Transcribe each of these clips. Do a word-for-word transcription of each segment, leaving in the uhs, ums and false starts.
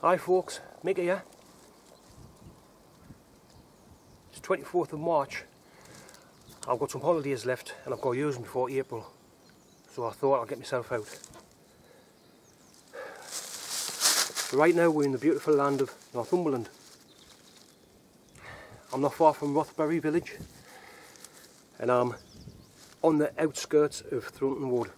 Hi folks, Mickey here. It's twenty-fourth of March. I've got some holidays left and I've got to use them before April. So I thought I'd get myself out. So right now we're in the beautiful land of Northumberland. I'm not far from Rothbury village and I'm on the outskirts of Thornton Wood.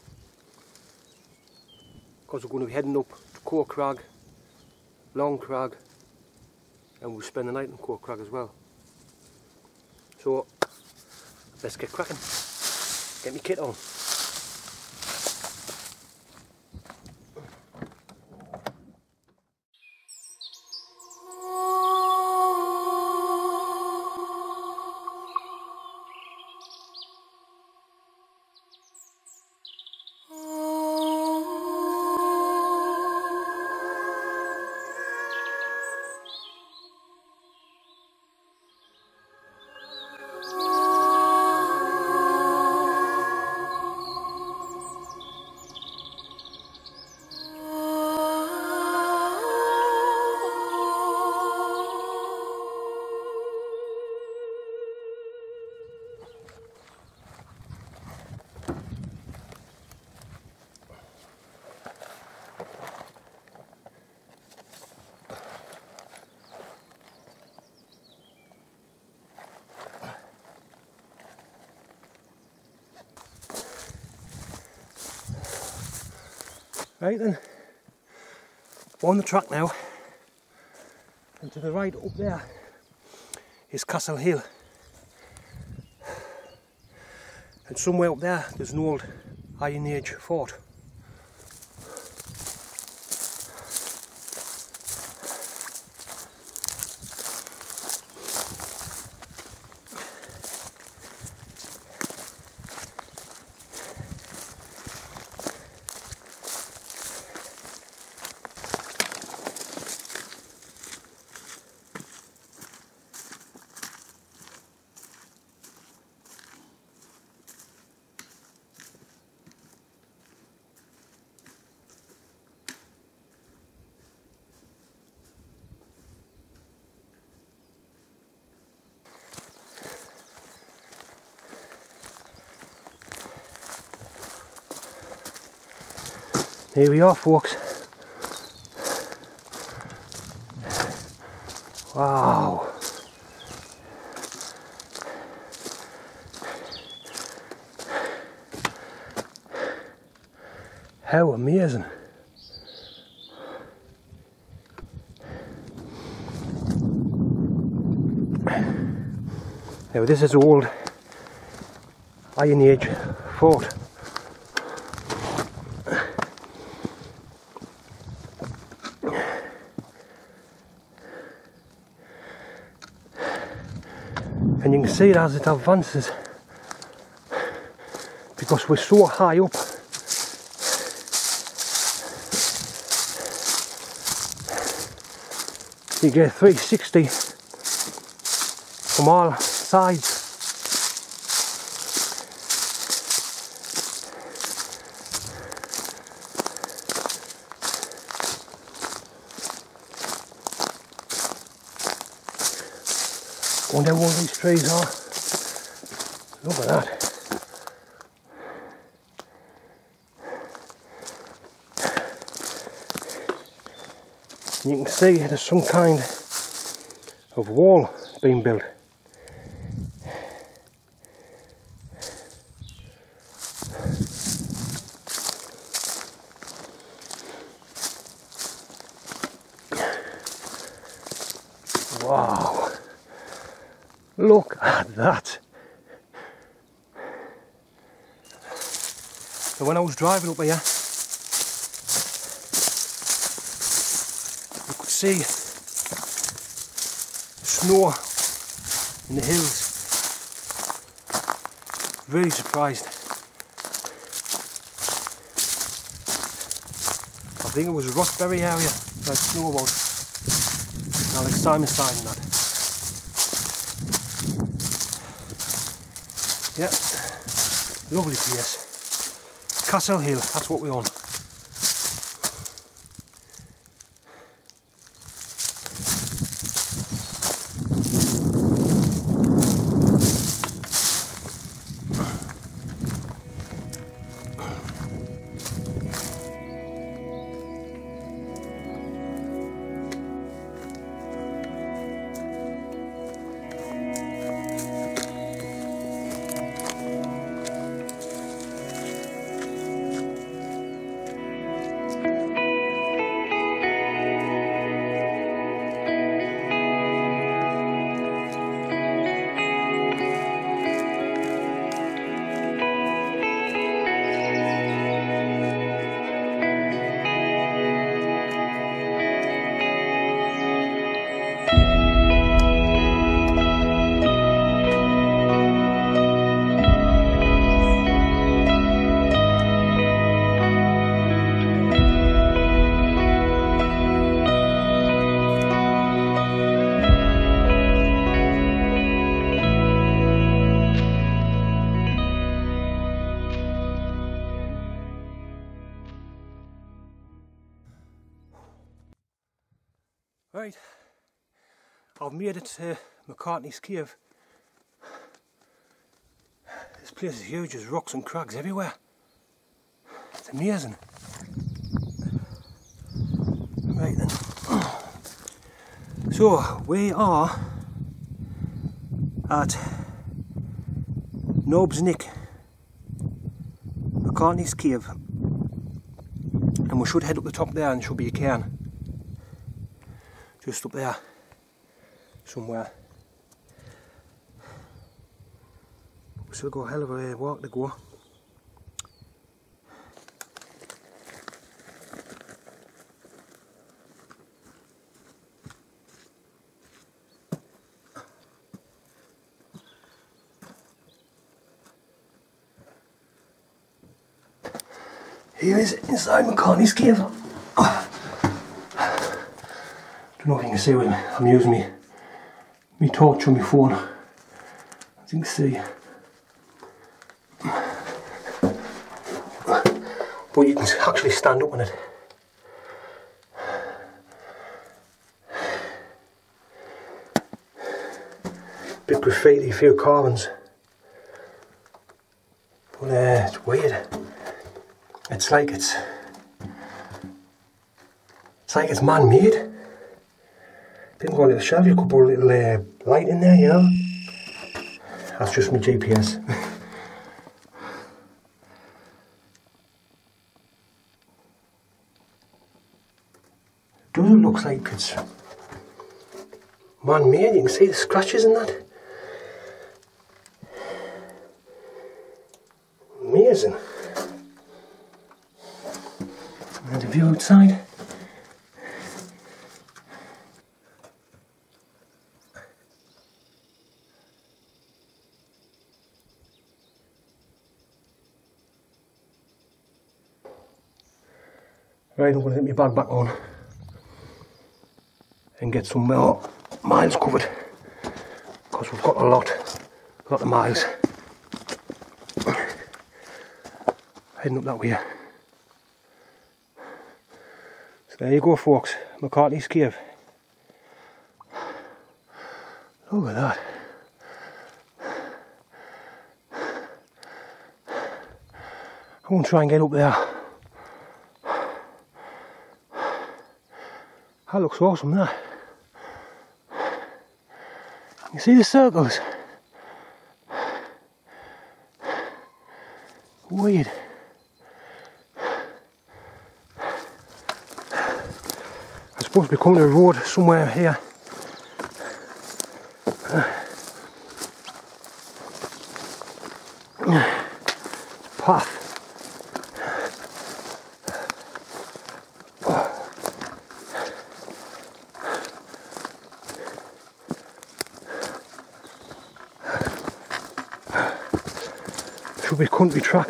Because we're going to be heading up to Core Crag, Long Crag, and we'll spend the night in Core Crag as well. So let's get cracking. Get me kit on. Right then, we're on the track now, and to the right up there is Castle Hill, and somewhere up there there's an old Iron Age fort. Here we are, folks. Wow. How amazing. Now this is old Iron Age fort. And you can see it as it advances, because we're so high up. You get three sixty from all sides. Wonder what these trees are. Look at that. You can see there's some kind of wall being built. Wow. Look at that. So when I was driving up here, you could see snow in the hills. Really surprised. I think it was a Rothbury area where snow was. Now like Simon's side and that. Yeah, lovely place. Castle Hill, that's what we're on. Right, I've made it to McCartney's cave. This place is huge, there's rocks and crags everywhere. It's amazing. Right then. So, we are at Nob's Nick, McCartney's cave. And we should head up the top there and there should be a cairn. Just up there, somewhere. We still got a hell of a walk to go. Here is inside McCartney's cave. Don't know if you can see what I'm using me, me torch on my phone. As you can see. But you can actually stand up on it. Bit graffiti, a few carvings. But uh, it's weird. It's like it's it's like it's man-made. Didn't go a little shelf, you could put a little uh, light in there, you know. That's just my G P S. Doesn't look like it's man-made. You can see the scratches in that. Amazing. And a view outside. Right, I'm going to get my bag back on and get some more miles covered, because we've got a lot, a lot of miles. Heading up that way. So there you go, folks, McCartney's cave. Look at that. I want to try and get up there. That looks awesome, that. You see the circles? Weird. I'm supposed to be coming to a road somewhere here. Path. Should be a country track.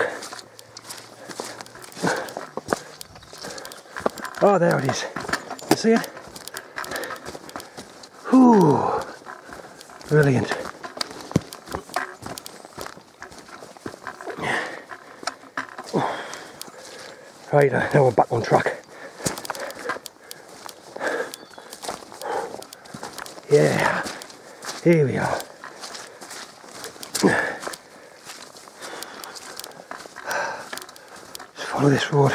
Oh, there it is. You see it? Whew. Brilliant. Right, uh, now we're back on track. Yeah, here we are. Just follow this road.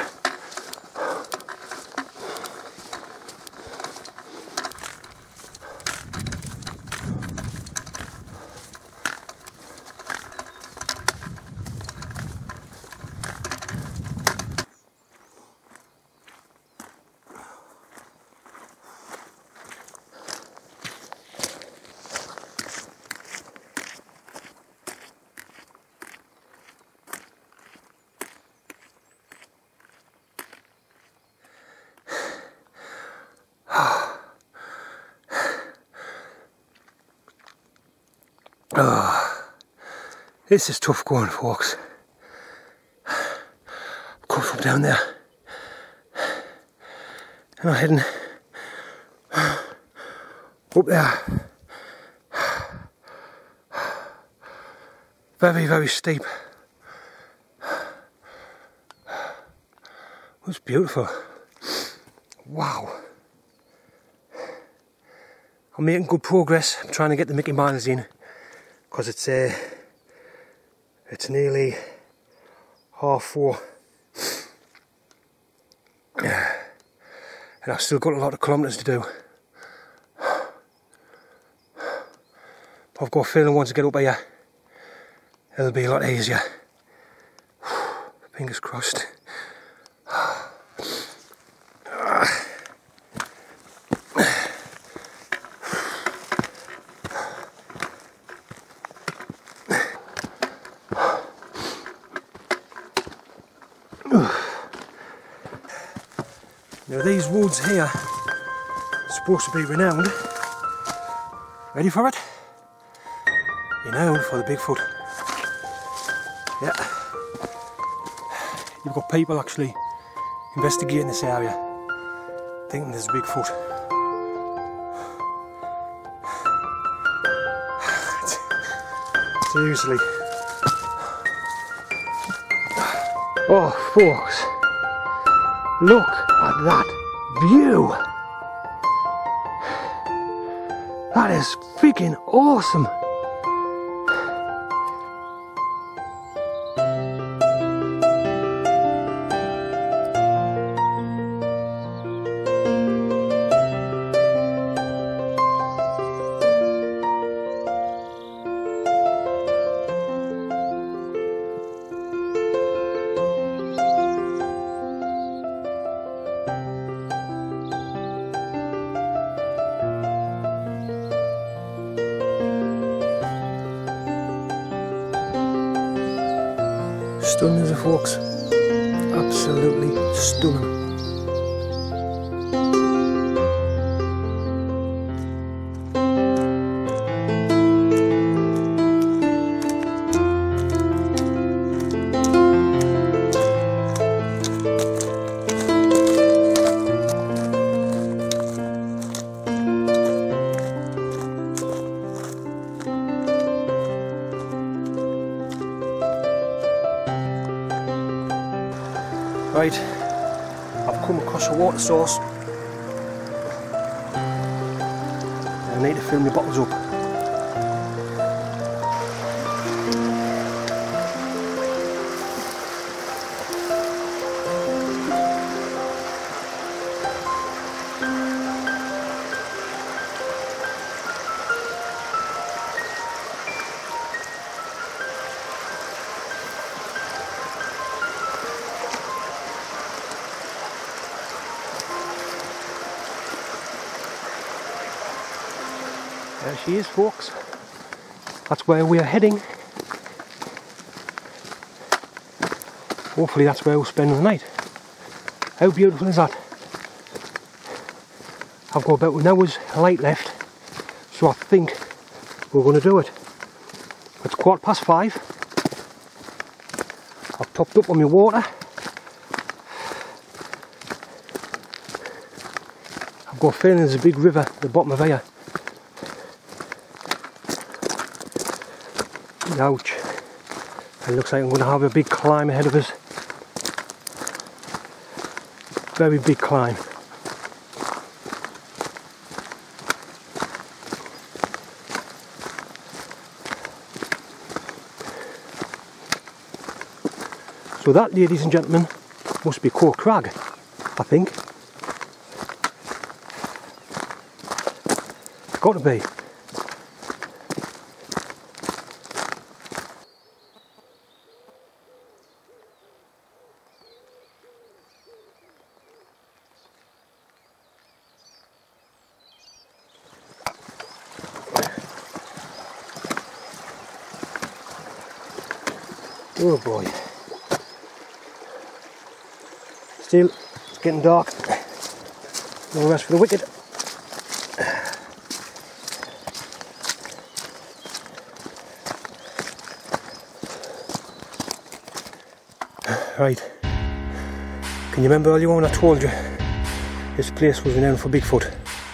Oh, this is tough going, folks. Come from down there. And I'm heading up there. Very, very steep. It was beautiful. Wow. I'm making good progress. I'm trying to get the Mickey miles in because it's uh, it's nearly half four and I've still got a lot of kilometres to do. I've got a feeling once I get up here it'll be a lot easier. Fingers crossed. Now these woods here are supposed to be renowned. Ready for it? Renowned for the Bigfoot. Yeah. You've got people actually investigating this area, thinking there's a Bigfoot. Seriously. Oh, folks. Look at that view! That is freaking awesome! Stunning as a folks, absolutely stunning. Right, I've come across a water source. I need to fill my bottles up. There she is, folks. That's where we're heading. Hopefully that's where we'll spend the night. How beautiful is that? I've got about an hour's light left, so I think we're going to do it. It's quarter past five. I've topped up on my water. I've got a feeling there's a big river at the bottom of here. Ouch. It looks like I'm going to have a big climb ahead of us. Very big climb. So that, ladies and gentlemen, must be Core Crag, I think. Got to be. Oh boy. Still, it's getting dark. No rest for the wicked. Right. Can you remember earlier when I told you this place was renowned for Bigfoot?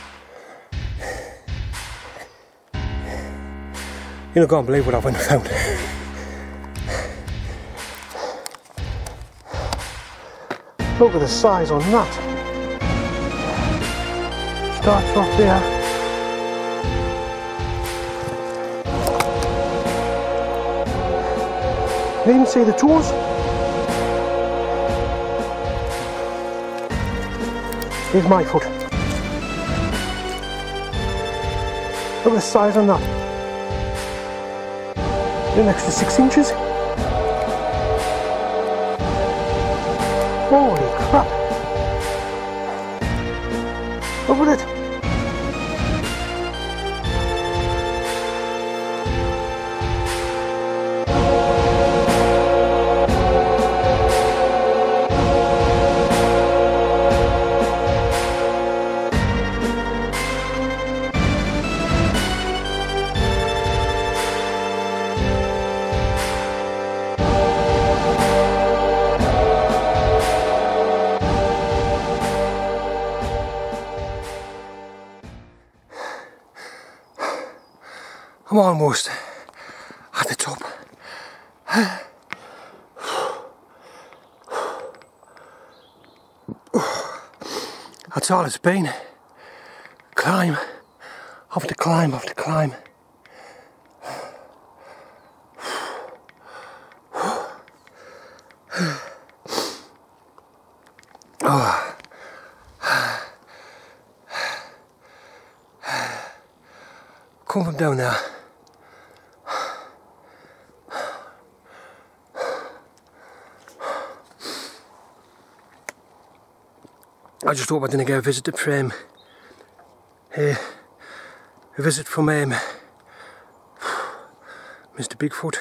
You're not going to believe what I went and found. Look at the size on that. Starts off there You can even see the toes. Here's my foot. Look at the size on that. An extra six inches. Holy crap. Look at it. I'm almost at the top. That's all it's been. Climb, after climb, after climb. Oh. Come from down there. I just hope I didn't get a visit from uh, a visit from um, Mister Bigfoot.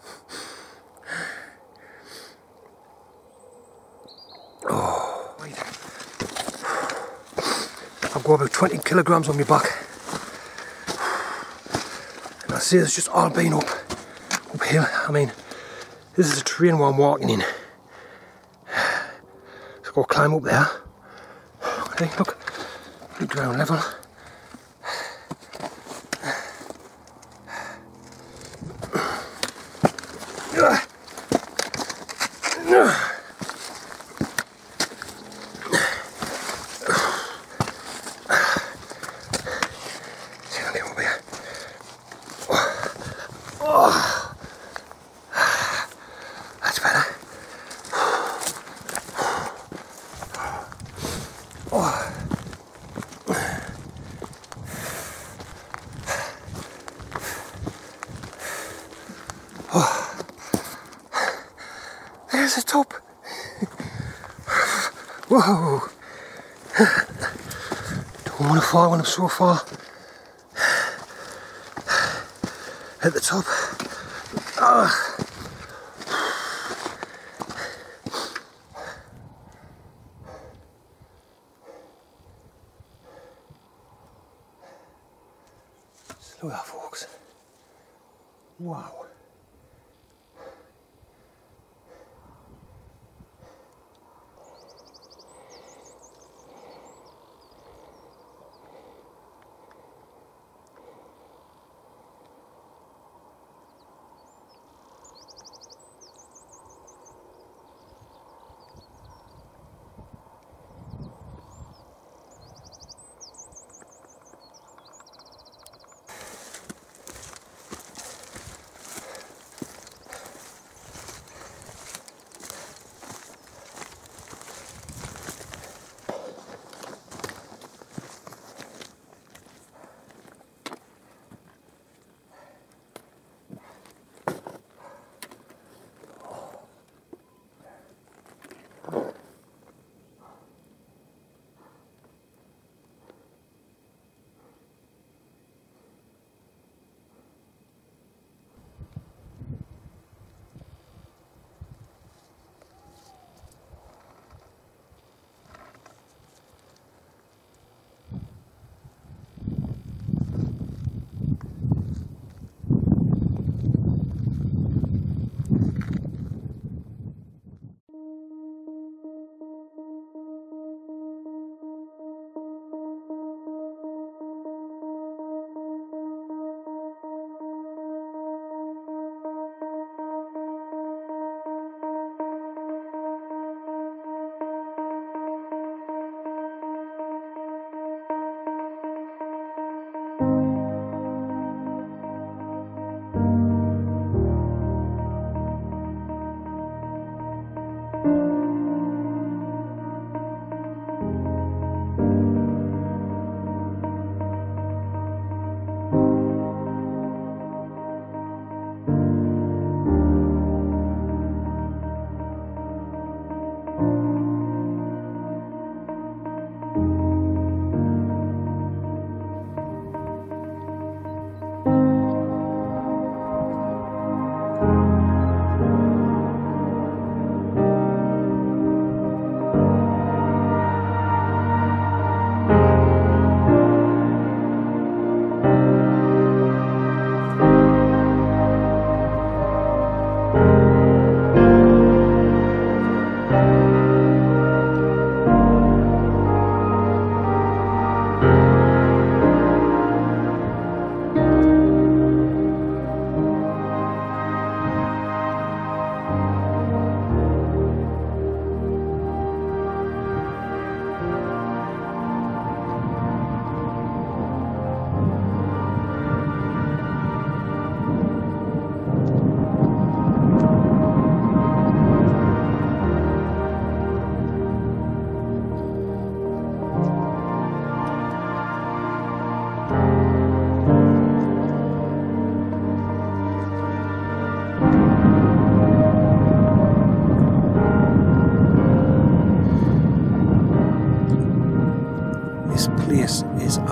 Oh, I've got about twenty kilograms on my back, and I see it's just all been up uphill. I mean, this is the terrain where I'm walking in. So I'll climb up there. Hey, look, the ground level. See, I'll get over here. Oh, that's better. Oh. Oh. There's the top. Whoa. Don't want to fall when I'm so far at the top. Oh. Look at that, folks. Wow.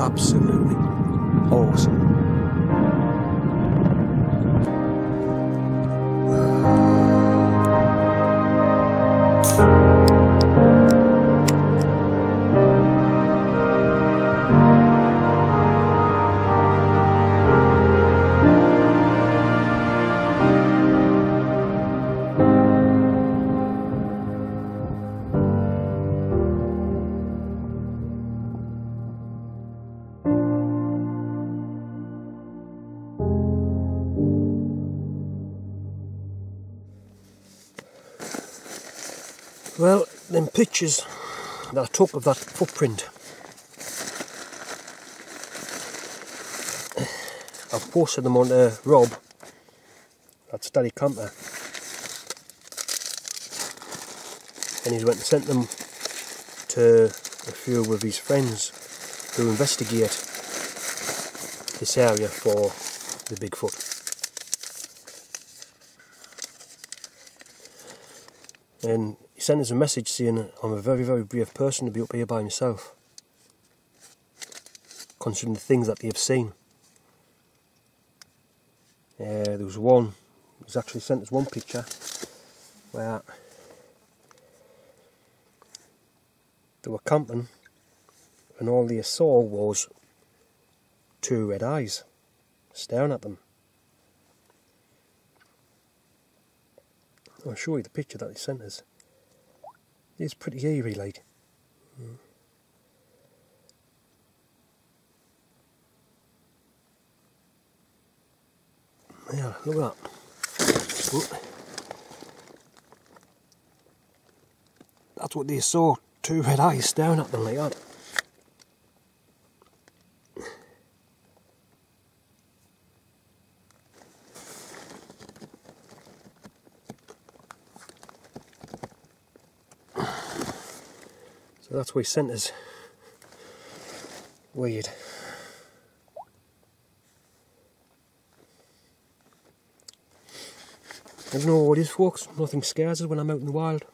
absolutely awesome. Well, them pictures that I took of that footprint, I've posted them on uh, Rob, that steady camper, and he's went and sent them to a few of his friends to investigate this area for the Bigfoot. And he sent us a message saying I'm a very, very brave person to be up here by myself, considering the things that they have seen. Uh, there was one, he's actually sent us one picture where they were camping and all they saw was two red eyes staring at them. I'll show you the picture that he sent us. It's pretty eerie, like. Mm. Yeah, look at that. Look. That's what they saw, two red eyes staring at them like that. So that's what he sent us. Weird. I don't know what it is, folks. Nothing scares us when I'm out in the wild.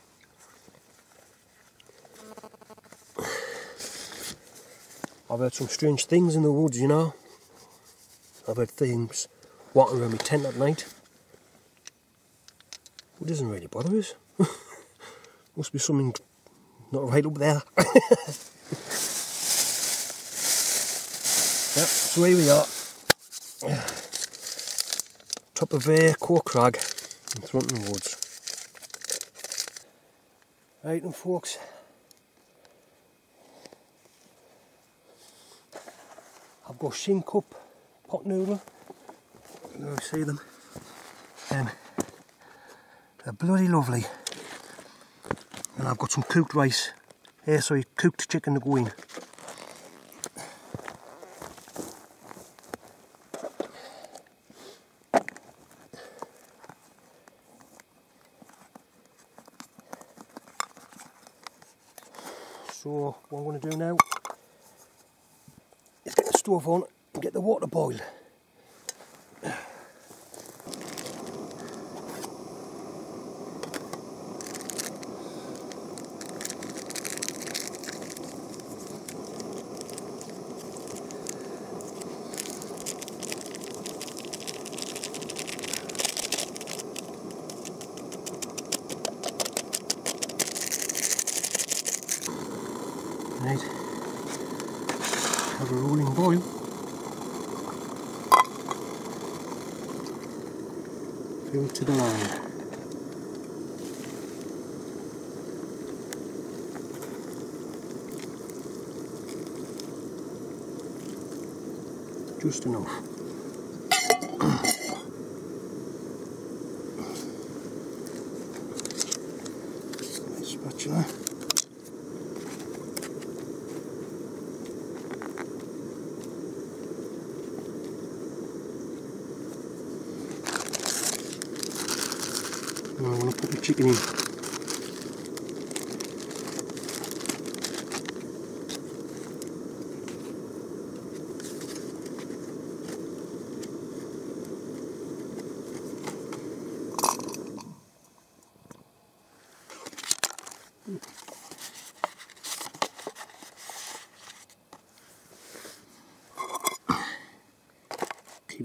I've heard some strange things in the woods, you know. I've heard things walking around my tent at night. It doesn't really bother us. Must be something not right up there. Yep, so here we are. Top of a core crag in Thornton Woods. Right then, folks. I've got shin cup pot noodle. There you see them. Um, they're bloody lovely. And I've got some cooked rice. Here, sorry, cooked chicken to go in. So what I'm going to do now is get the stove on and get the water boiled. Right, have a rolling boil. Fill to the line. Just enough. Spatula. Now I'm going to put the chicken in.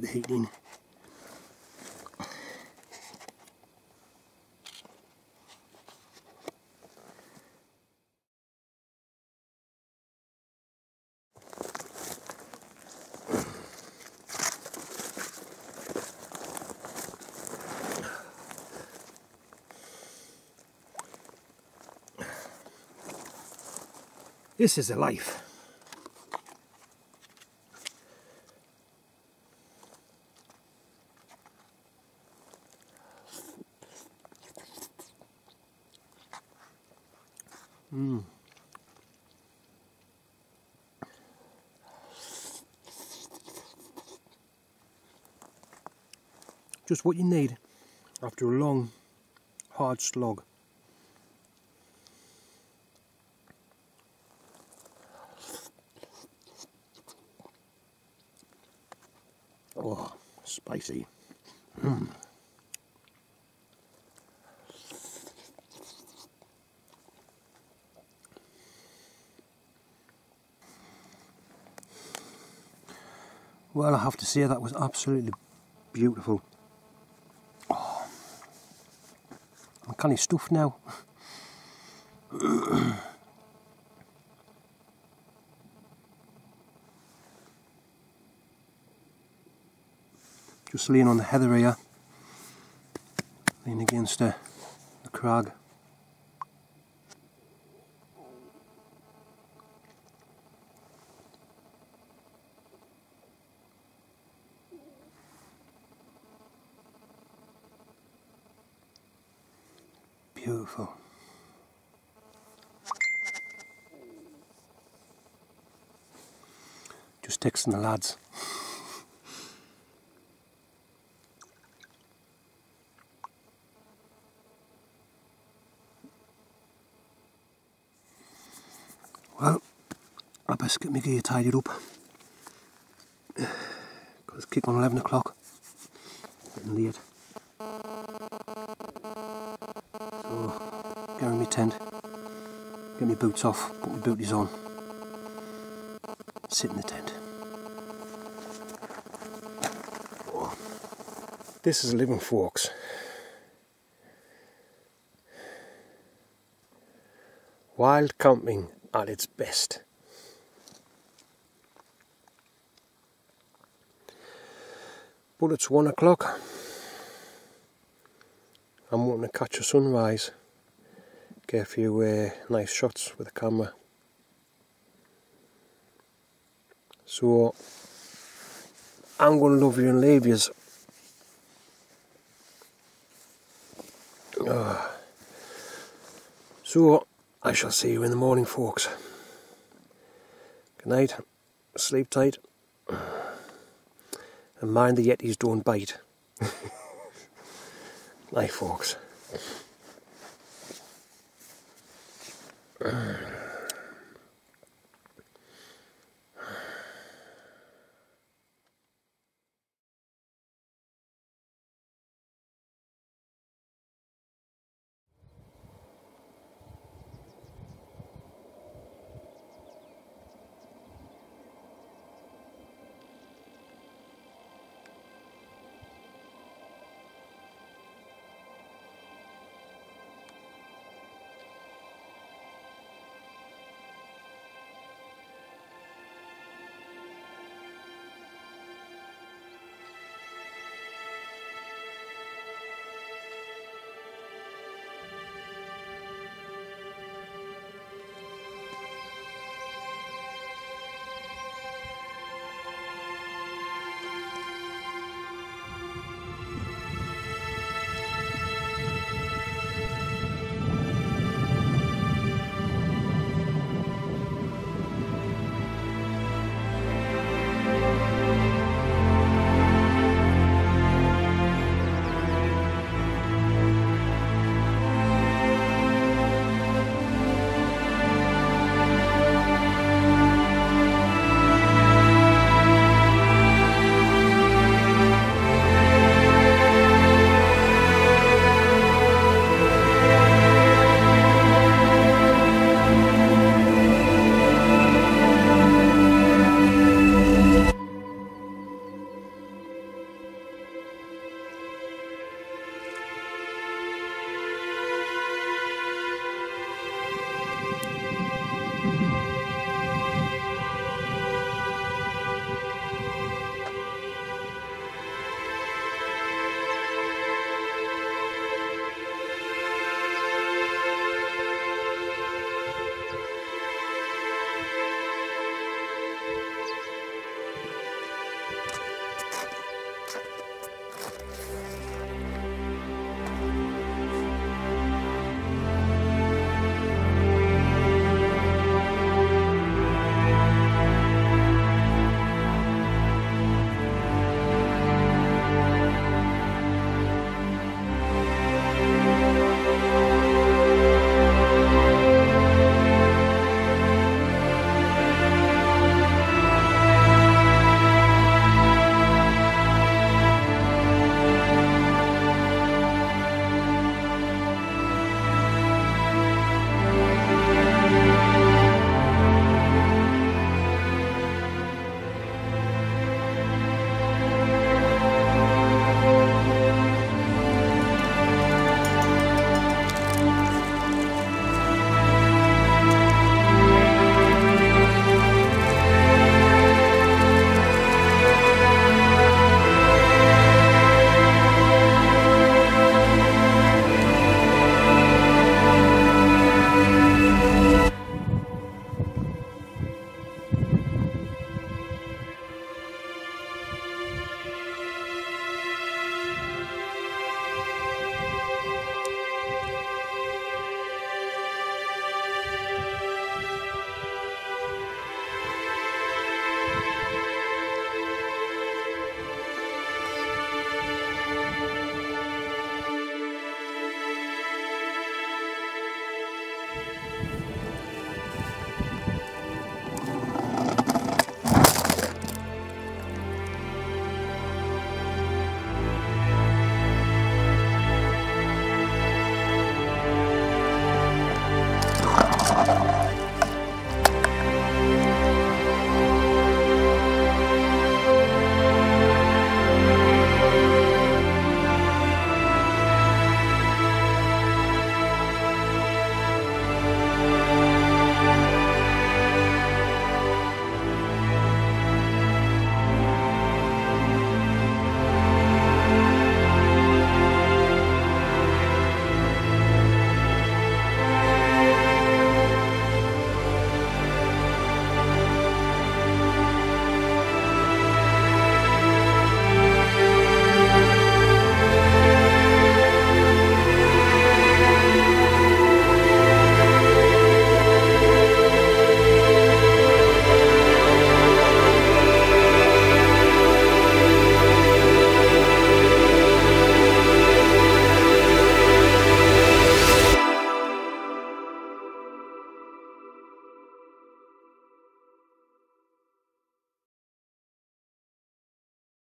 keep the heat in. This is a life. Mm. Just what you need after a long, hard slog. Oh, spicy. Mm. Well, I have to say that was absolutely beautiful. Oh, I'm kind of stuffed now. Just leaning on the heather here, leaning against the, the crag. Beautiful. Just texting the lads. Well, I best get my gear tidied up. Because it's kick on eleven o'clock. Getting late. So, get in my tent, get my boots off, put my booties on, sit in the tent. Oh. This is living, folks. Wild camping at its best. But it's one o'clock. I'm wanting to catch a sunrise, get a few uh, nice shots with the camera. So I'm going to love you and leave yous. Uh, so I shall see you in the morning, folks. Good night, sleep tight, and mind the Yetis don't bite. Night, folks.